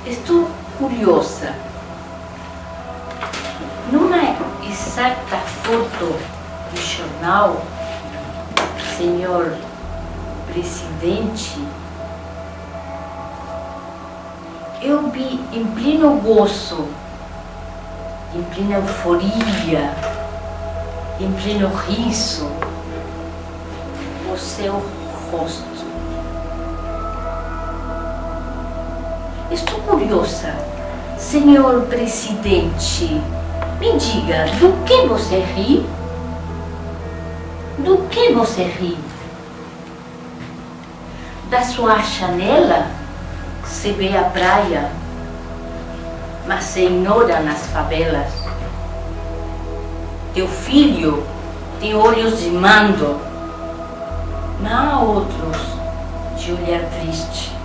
Estou curiosa. Numa exata foto do jornal, senhor presidente, eu vi em pleno gozo, em plena euforia, em pleno riso, o seu rosto. Estou curiosa, senhor presidente, me diga, do que você ri? Do que você ri? Da sua janela se vê a praia, mas se ignora nas favelas. Teu filho tem olhos de mando, mas há outros de olhar triste.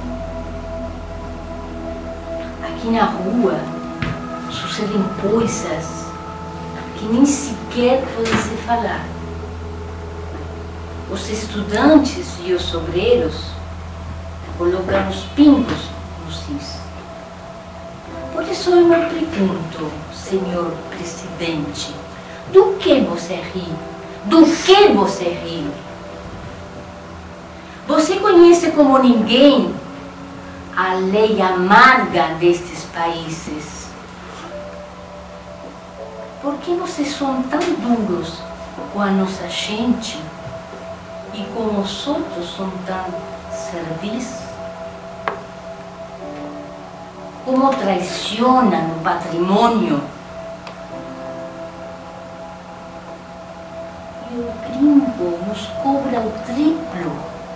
Aqui na rua sucedem coisas que nem sequer podem se falar. Os estudantes e os obreiros colocam os pingos nos is. Por isso eu me pergunto, senhor presidente, do que você ri? Do que você ri? Você conhece como ninguém a lei amarga destes países. Por que vocês são tão duros com a nossa gente e com os outros são tão servis? Como traicionam o patrimônio? E o gringo nos cobra o triplo.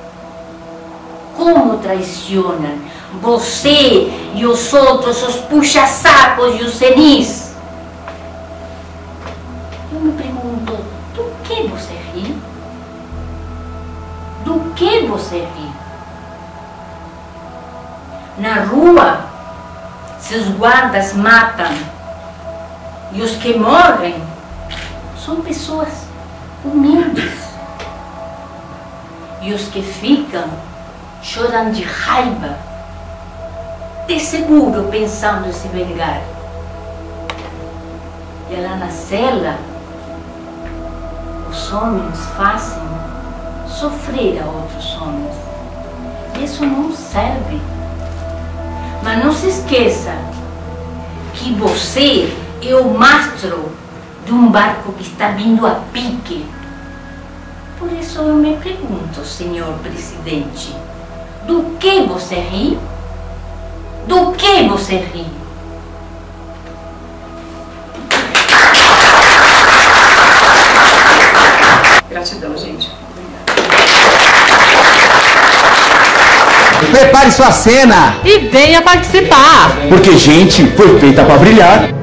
Como traicionam você e os outros, os puxa-sacos e os senis? Eu me pergunto, do que você ri? Do que você ri? Na rua, seus guardas matam, e os que morrem são pessoas humildes. E os que ficam choram de raiva, de seguro pensando em se vingar. E lá na cela, os homens fazem sofrer a outros homens. Isso não serve. Mas não se esqueça que você é o mastro de um barco que está vindo a pique. Por isso eu me pergunto, senhor presidente, do que você ri? Do que você ri? Gratidão, gente. Prepare sua cena! E venha participar! Porque gente foi feita para brilhar.